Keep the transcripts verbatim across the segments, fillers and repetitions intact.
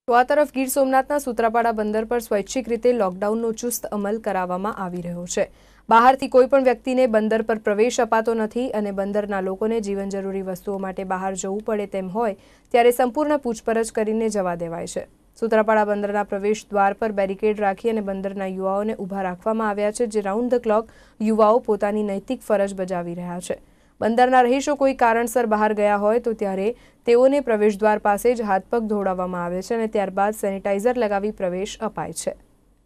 તો આ તરફ ગીર સોમનાથના સૂત્રાપાડા બંદર પર સ્વૈચ્છિક રીતે લોકડાઉનનો ચુસ્ત અમલ કરાવવામાં આવી રહ્યો છે। બહારથી કોઈ પણ વ્યક્તિને બંદર પર પ્રવેશ અપાતો નથી અને બંદરના લોકોને જીવન જરૂરી વસ્તુઓ માટે બહાર જવું પડે તેમ હોય ત્યારે સંપૂર્ણ પૂછપરછ કરીને જવા દેવાય છે। સૂત્રાપાડા બંદરના પ્રવેશ દ્વાર પર બેરિકેડ રાખી અને બંદરના યુવાઓને ઊભા રાખવામાં આવ્યા છે, જે રાઉન્ડ ધ ક્લોક યુવાઓ પોતાની નૈતિક ફરજ બજાવી રહ્યા છે। બંદરના રહીશો કોઈ કારણસર બહાર ગયા હોય તો ત્યારે તેઓને પ્રવેશદ્વાર પાસે જ હાથ પગ ધોવડાવવામાં આવે છે અને ત્યારબાદ સેનિટાઈઝર લગાવી પ્રવેશ અપાય છે।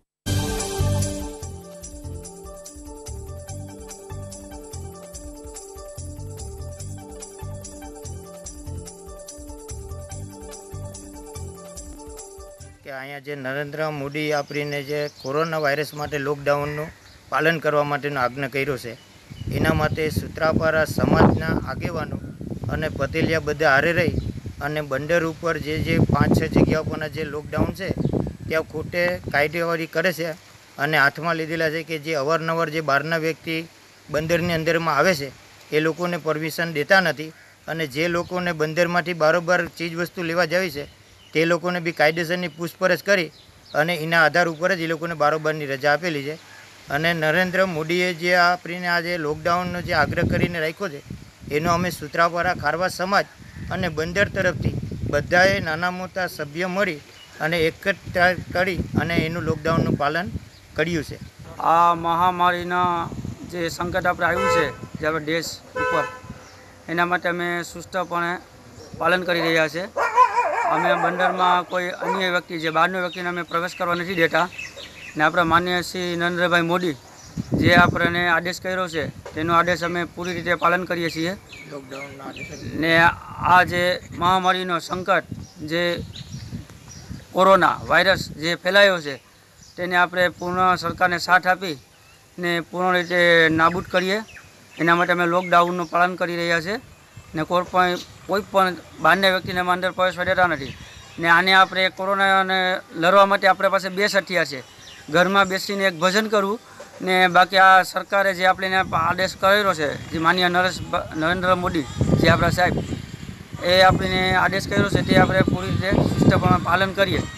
કે અહીંયા જે નરેન્દ્ર મોદી આપણીને જે કોરોના વાયરસ માટે લોકડાઉનનું પાલન કરવા માટેનો આજ્ઞા કર્યો છે, એના માટે સૂત્રાપાડા સમાજના આગેવાનો અને પટેલિયા બધા હારે રહી અને બંદર ઉપર જે જે પાંચ છ જગ્યાઓ પરના જે લોકડાઉન છે ત્યાં ખોટે કાયદેવારી કરે છે અને હાથમાં લીધેલા છે કે જે અવારનવાર જે બહારના વ્યક્તિ બંદરની અંદરમાં આવે છે એ લોકોને પરમિશન દેતા નથી અને જે લોકોને બંદરમાંથી બારોબાર ચીજ વસ્તુ લેવા જાવી છે તે લોકોને બી કાયદેસરની પૂછપરછ કરી અને એના આધાર ઉપર જ એ લોકોને બારોબારની રજા આપેલી છે। અને નરેન્દ્ર મોદીએ જે આપણીને આ જે લોકડાઉનનો જે આગ્રહ કરીને રાખ્યો છે એનો અમે સૂત્રાપાડા ખારવા સમાજ અને બંદર તરફથી બધાએ નાના મોટા સભ્ય મળી અને એકઠા કરી અને એનું લોકડાઉનનું પાલન કર્યું છે। આ મહામારીના જે સંકટ આપણે આવ્યું છે જે આપણે દેશ ઉપર, એના માટે અમે સુસ્તપણે પાલન કરી રહ્યા છે। અમે બંદરમાં કોઈ અન્ય વ્યક્તિ જે બહારનો વ્યક્તિને અમે પ્રવેશ કરવા નથી દેતા ને આપણા માનનીય શ્રી નરેન્દ્રભાઈ મોદી જે આપણને આદેશ કર્યો છે તેનો આદેશ અમે પૂરી રીતે પાલન કરીએ છીએ। ને આ જે મહામારીનો સંકટ જે કોરોના વાયરસ જે ફેલાયો છે તેને આપણે પૂર્ણ સરકારને સાથ આપી ને પૂર્ણ રીતે નાબૂદ કરીએ, એના માટે અમે લોકડાઉનનું પાલન કરી રહ્યા છીએ ને કોઈ પણ કોઈ પણ બહારના વ્યક્તિને અંદર પ્રવેશવા દેતા નથી। ને આને આપણે કોરોનાને લડવા માટે આપણી પાસે બે હથિયાર છે, ઘરમાં બેસીને એક ભજન કરવું ને બાકી આ સરકારે જે આપણે આદેશ કરેલો છે જે માનનીય નરેશ નરેન્દ્ર મોદી જે આપણા સાહેબ એ આપણને આદેશ કર્યો છે તે આપણે પૂરી રીતે સુસ્તપણે પાલન કરીએ।